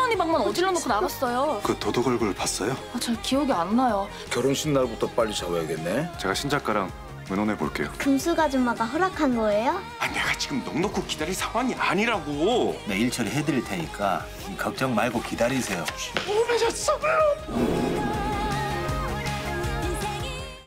언니 방만 어질러 놓고 나갔어요. 그 도덕 얼굴 봤어요? 잘 기억이 안 나요. 결혼식 날부터 빨리 잡아야겠네. 제가 신작가랑 의논해 볼게요. 금숙 아줌마가 허락한 거예요? 아, 내가 지금 넋 놓고 기다릴 상황이 아니라고. 네, 일 처리해드릴 테니까 걱정 말고 기다리세요. 오래졌어.